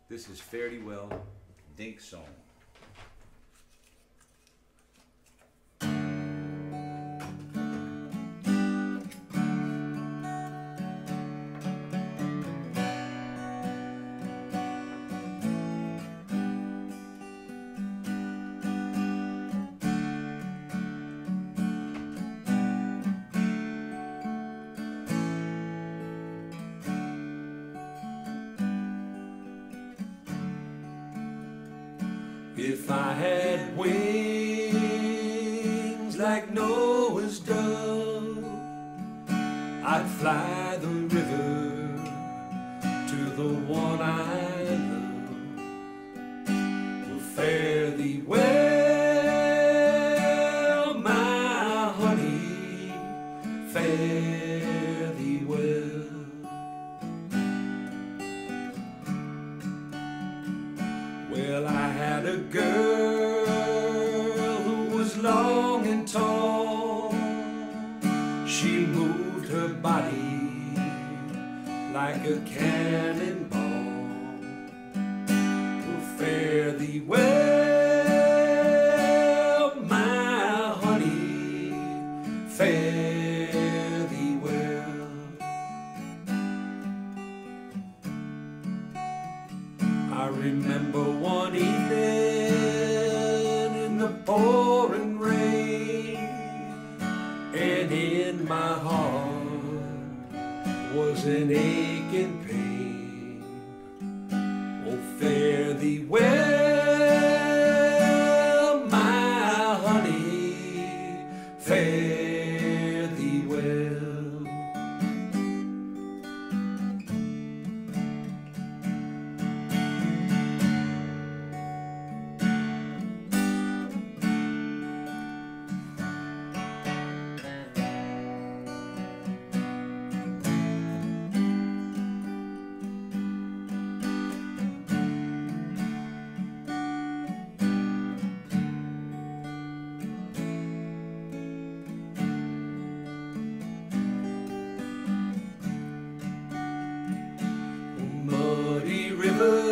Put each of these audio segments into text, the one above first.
This is Fare Thee Well, Dink song. If I had wings like Noah's dove, I'd fly the river to the one I love. Will fare thee well, my honey, fare thee well. Well, I had a girl who was long and tall. She moved her body like a cannonball. Will fare thee well, my honey, fare thee well. I remember one evening in the pouring rain, and in my heart was an aching pain. Oh, fare thee well, my honey, fare thee well. Muddy river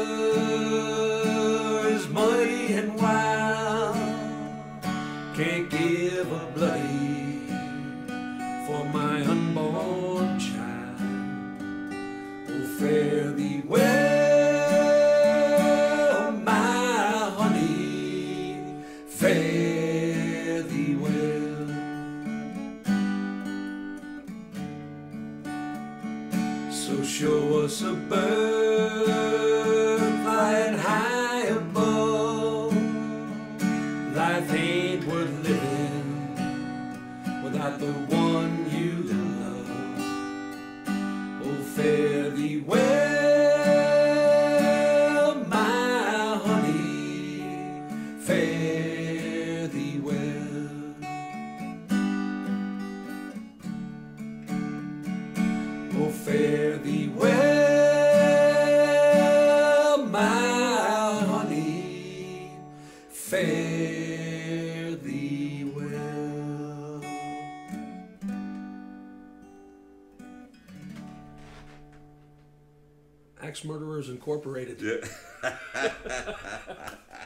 is muddy and wild, can't give a bloody for my unborn child. Oh, fare thee well, my honey, fare thee well. So show us a bird flying high above. Life ain't worth living without the one you love. Oh, fare thee well, my honey, fare thee well. Oh, fare thee well, my honey, fare thee well. Axe Murderers Incorporated. Yeah.